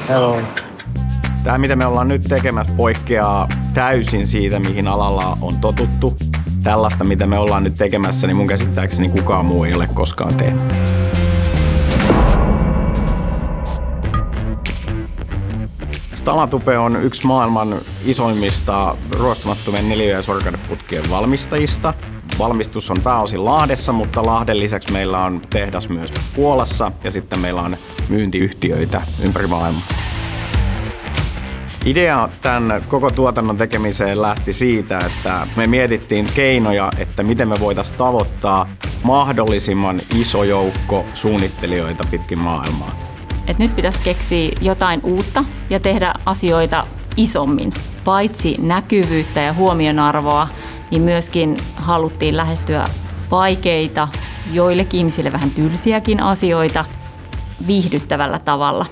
Hello. Tämä, mitä me ollaan nyt tekemässä, poikkeaa täysin siitä, mihin alalla on totuttu. Tällaista, mitä me ollaan nyt tekemässä, niin mun käsittääkseni kukaan muu ei ole koskaan tehnyt. STALATUPE on yksi maailman isoimmista ruostumattomien neliö- ja sorkadeputkien valmistajista. Valmistus on pääosin Lahdessa, mutta Lahden lisäksi meillä on tehdas myös Puolassa ja sitten meillä on myyntiyhtiöitä ympäri maailmaa. Idea tämän koko tuotannon tekemiseen lähti siitä, että me mietittiin keinoja, että miten me voitaisiin tavoittaa mahdollisimman iso joukko suunnittelijoita pitkin maailmaa. Et nyt pitäisi keksiä jotain uutta ja tehdä asioita isommin. Paitsi näkyvyyttä ja huomionarvoa, niin myöskin haluttiin lähestyä vaikeita, joillekin ihmisille vähän tylsiäkin asioita viihdyttävällä tavalla.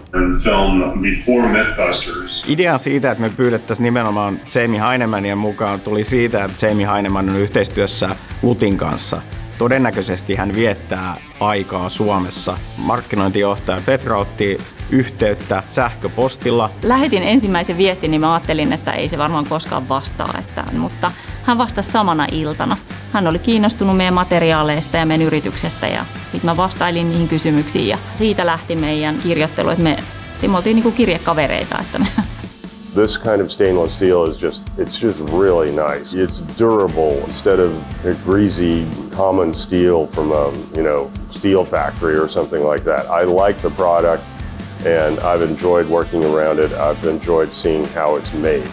Idea siitä, että me pyydettäisiin nimenomaan Jamie Heinemania mukaan, tuli siitä, että Jamie Heineman on yhteistyössä LUTin kanssa. Todennäköisesti hän viettää aikaa Suomessa. Markkinointijohtaja Petra otti yhteyttä sähköpostilla. Lähetin ensimmäisen viestin, niin mä ajattelin, että ei se varmaan koskaan vastaa. Mutta hän vastasi samana iltana. Hän oli kiinnostunut meidän materiaaleista ja meidän yrityksestä ja sitten mä vastailin niihin kysymyksiin ja siitä lähti meidän kirjoittelu, että me oltiin niin kuin kirjekavereita. This kind of stainless steel is it's just really nice. It's durable instead of a greasy common steel from a, steel factory or something like that. I like the product and I've enjoyed working around it. I've enjoyed seeing how it's made.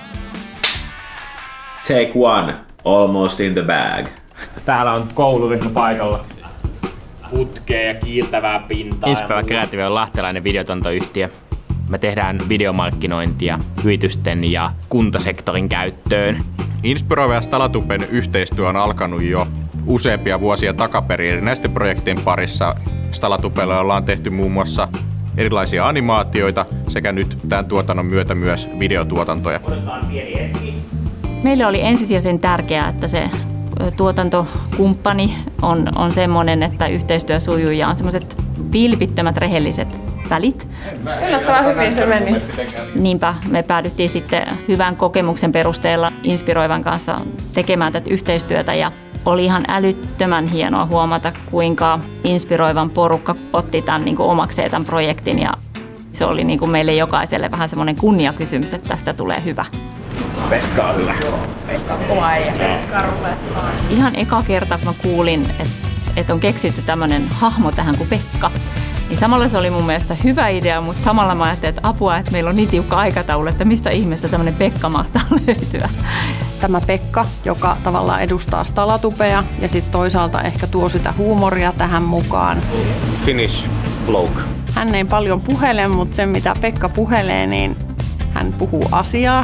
Take one, almost in the bag. Täällä on kouluryhmä paikalla. Putkea ja kiiltävää pintaa. Inspirova Creative on lahtelainen videotantoyhtiö. Me tehdään videomarkkinointia yritysten ja kuntasektorin käyttöön. Inspirova ja STALATUPEn yhteistyö on alkanut jo useampia vuosia takaperin erinäisten projektien parissa. STALATUPElle ollaan tehty muun muassa erilaisia animaatioita sekä nyt tämän tuotannon myötä myös videotuotantoja. Meille oli ensisijaisen tärkeää, että se tuotantokumppani on semmoinen, että yhteistyö sujuu ja on semmoiset vilpittömät rehelliset välit. Yllättävän hyvin se meni. Niinpä me päädyttiin sitten hyvän kokemuksen perusteella Inspirovan kanssa tekemään tätä yhteistyötä ja oli ihan älyttömän hienoa huomata, kuinka Inspirovan porukka otti tämän niin kuin omakseen tämän projektin ja se oli niin kuin meille jokaiselle vähän semmoinen kunniakysymys, että tästä tulee hyvä. Pekka on hyvä. Pekka on kova äijä. Ihan eka kerta, kun mä kuulin, että on keksitty tämmöinen hahmo tähän kuin Pekka, niin samalla se oli mun mielestä hyvä idea, mutta samalla mä ajattelin, että apua, että meillä on niin tiukka aikataulu, että mistä ihmeestä tämmöinen Pekka mahtaa löytyä. Tämä Pekka, joka tavallaan edustaa STALATUPEa ja sitten toisaalta ehkä tuo sitä huumoria tähän mukaan. Finnish bloke. Hän ei paljon puhele, mutta se mitä Pekka puhelee, niin hän puhuu asiaa.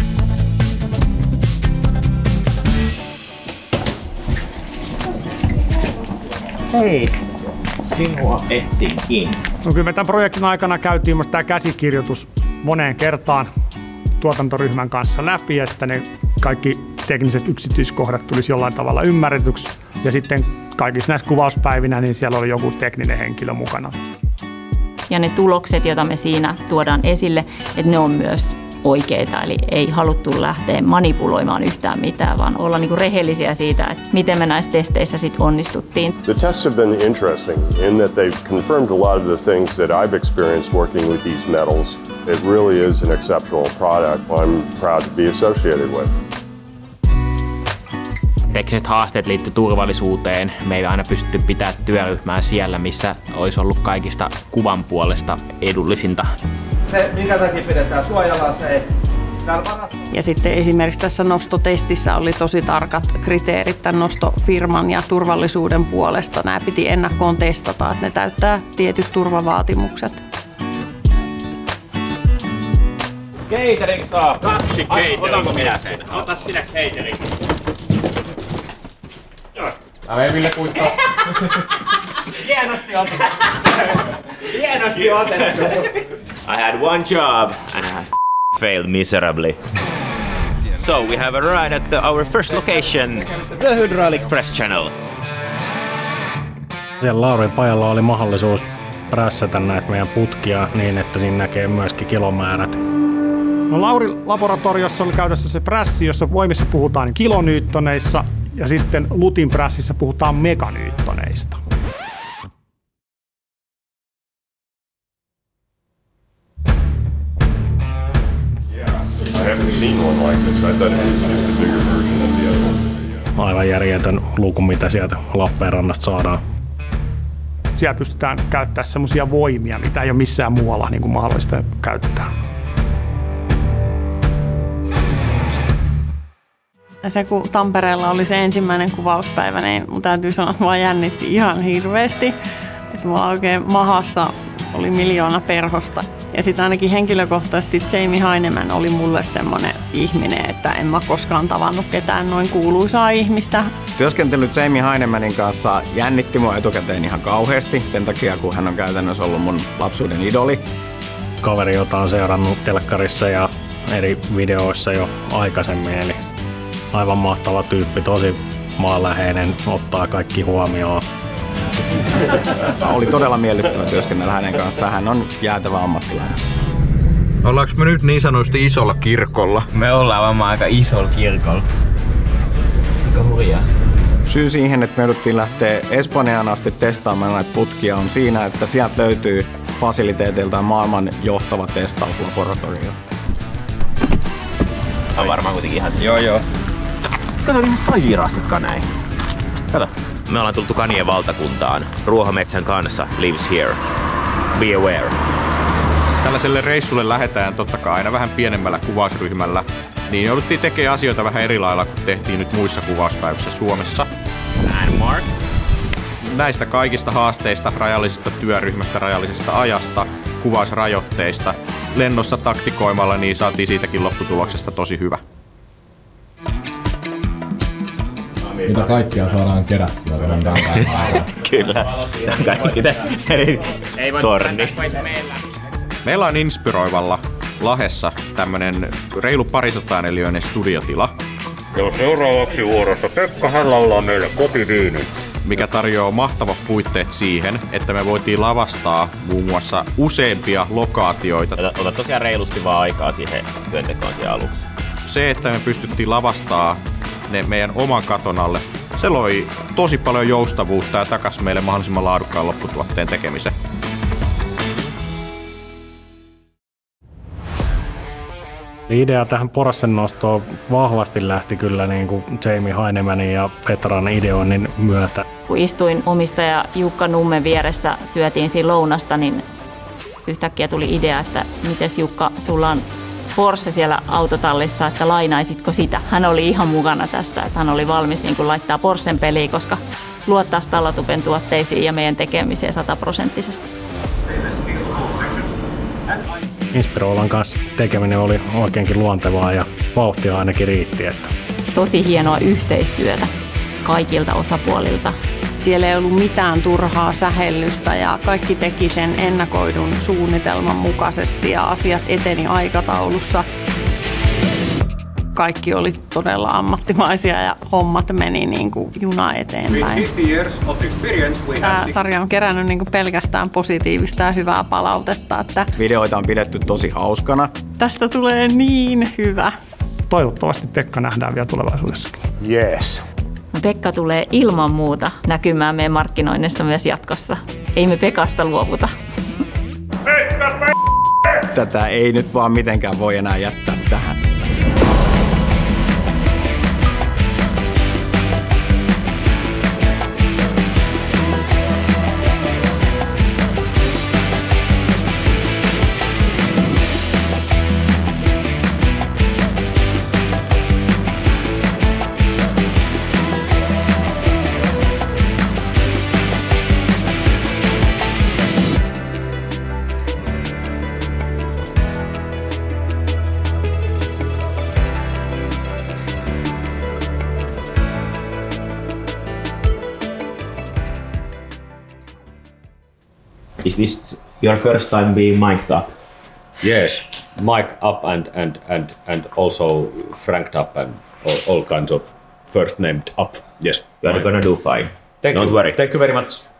Hei, sinua etsinkin. No kyllä me tämän projektin aikana käytiin myös tämä käsikirjoitus moneen kertaan tuotantoryhmän kanssa läpi, että ne kaikki tekniset yksityiskohdat tulisi jollain tavalla ymmärretyksi. Ja sitten kaikissa näissä kuvauspäivinä niin siellä oli joku tekninen henkilö mukana. Ja ne tulokset, joita me siinä tuodaan esille, että ne on myös oikeita. Eli ei haluttu lähteä manipuloimaan yhtään mitään, vaan olla niinku rehellisiä siitä, että miten me näissä testeissä sit onnistuttiin. The tests have been interesting in that they've confirmed a lot of the things that I've experienced working with these metals. It really is an exceptional product I'm proud to be associated with. Tekniset haasteet liittyy turvallisuuteen. Me ei aina pystytty pitämään työryhmää siellä, missä olisi ollut kaikista kuvan puolesta edullisinta. Se, minkä takia pidetään suojalaseja. Ja sitten esimerkiksi tässä nostotestissä oli tosi tarkat kriteerit tämän nostofirman ja turvallisuuden puolesta. Nämä piti ennakkoon testata, että ne täyttää tietyt turvavaatimukset. Catering saa. 2 catering. Otanko minä sen? Ota sinä catering. Älä Ville kuittaa. Hienosti otettu. Hienosti otettu. I had one job and I failed miserably. So we have arrived at our first location, the Hydraulic Press Channel. Siellä Laurin pajalla oli mahdollisuus prässätä näitä meidän putkia niin, että siinä näkee myöskin kilomäärät. No Lauri-laboratoriossa oli käytössä se prässi, jossa voimissa puhutaan kilonyyttoneissa ja sitten LUTin prässissä puhutaan meganyyttoneista. Aivan järjetön luku, mitä sieltä Lappeenrannasta saadaan. Siellä pystytään käyttämään semmoisia voimia, mitä ei ole missään muualla niin kuin mahdollista käyttää. Ja se, kun Tampereella oli se ensimmäinen kuvauspäivä, niin mun täytyy sanoa, että mua jännitti ihan hirveästi. Että mulla oikein mahassa oli 1 miljoona perhosta. Ja sitten ainakin henkilökohtaisesti Jamie Heineman oli mulle semmoinen ihminen, että en mä koskaan tavannut ketään noin kuuluisaa ihmistä. Työskentely Jamie Heinemannin kanssa jännitti mua etukäteen ihan kauheasti, sen takia kun hän on käytännössä ollut mun lapsuuden idoli. Kaveri, jota on seurannut telkkarissa ja eri videoissa jo aikaisemmin, eli aivan mahtava tyyppi, tosi maanläheinen, ottaa kaikki huomioon. Oli todella miellyttävä työskennellä hänen kanssaan. Hän on jäätävä ammattilainen. Ollaanko me nyt niin sanotusti isolla kirkolla? Me ollaan varmaan aika isolla kirkolla. Aika hurjaa. Syy siihen, että me jouduttiin lähteä Espanjaan asti testaamaan näitä putkia, on siinä, että sieltä löytyy fasiliteeteiltaan maailman johtava testauslaboratorio. On varmaan kuitenkin ihan... Joo. Kato niin sairaastutkaan näin. Kato. Me ollaan tultu Kanien valtakuntaan. Ruohometsän kanssa lives here. Be aware. Tällaiselle reissulle lähdetään totta kai aina vähän pienemmällä kuvausryhmällä, niin jouduttiin tekemään asioita vähän eri lailla kuin tehtiin nyt muissa kuvauspäivissä Suomessa. And Mark? Näistä kaikista haasteista, rajallisesta työryhmästä, rajallisesta ajasta, kuvausrajoitteista, lennossa taktikoimalla, niin saatiin siitäkin lopputuloksesta tosi hyvä. Mitä kaikkia saadaan kerättyä tämän päivän? Kyllä. Tämä on kaikki tässä. Torni. Meillä on Inspiroivalla Lahdessa tämmönen reilu 200 neliöinen studiotila. Ja seuraavaksi vuorossa Pekka laulaa meille kotiviinin. Mikä tarjoaa mahtavat puitteet siihen, että me voitiin lavastaa muun muassa useampia lokaatioita. Ota tosiaan reilusti vaan aikaa siihen työntekoon siellä aluksi. Se, että me pystyttiin lavastaa ne meidän oman katon alle, se loi tosi paljon joustavuutta ja takasi meille mahdollisimman laadukkaan lopputuotteen tekemisen. Idea tähän porssen nostoon vahvasti lähti kyllä niin kuin Jamie Heinemannin ja Petran ideoinnin myötä. Kun istuin omistaja Jukka Nummen vieressä, syötiin siinä lounasta, niin yhtäkkiä tuli idea, että mites Jukka, sulla on Porsche siellä autotallissa, että lainaisitko sitä. Hän oli ihan mukana tästä, että hän oli valmis niin kuin laittaa Porschen peliin, koska luottaa Stalatupen tuotteisiin ja meidän tekemiseen 100%. Inspiroivan kanssa tekeminen oli oikeinkin luontevaa ja vauhtia ainakin riitti. Että. Tosi hienoa yhteistyötä kaikilta osapuolilta. Siellä ei ollut mitään turhaa sähellystä ja kaikki teki sen ennakoidun suunnitelman mukaisesti ja asiat eteni aikataulussa. Kaikki oli todella ammattimaisia ja hommat meni niin kuin juna eteenpäin. Tämä sarja on kerännyt niin kuin pelkästään positiivista ja hyvää palautetta. Että videoita on pidetty tosi hauskana. Tästä tulee niin hyvä. Toivottavasti Pekka nähdään vielä tulevaisuudessakin. Yes. Pekka tulee ilman muuta näkymään meidän markkinoinnissa myös jatkossa. Ei me Pekasta luovuta. Tätä ei nyt vaan mitenkään voi enää jättää tähän. Is this your first time being mic'd up? Yes, mic'd up and also franked up and all kinds of first named up. Yes. You are gonna do fine. Don't worry. Thank you very much.